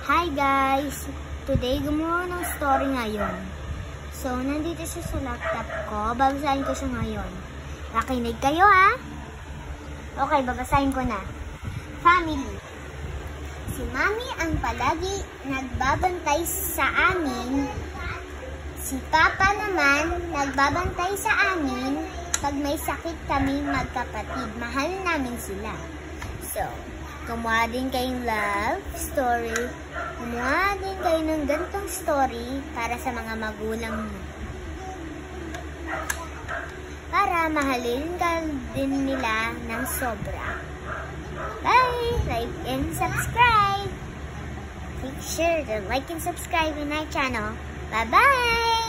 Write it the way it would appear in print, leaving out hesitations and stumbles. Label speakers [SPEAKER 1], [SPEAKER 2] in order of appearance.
[SPEAKER 1] Hi guys! Today, gumawa ng story ngayon. So, nandito siya sa laptop ko. Babasahin ko siya ngayon. Nakinig kayo ha? Okay, babasahin ko na. Family. Si Mami ang palagi nagbabantay sa amin. Si Papa naman nagbabantay sa amin pag may sakit kami magkapatid. Mahal namin sila. So, gumawa din kayong love story. Gumawa din kayo ng ganitong story para sa mga magulang niyo. Para mahalin ka din nila ng sobra. Bye! Like and subscribe! Make sure to like and subscribe in our channel. Bye-bye!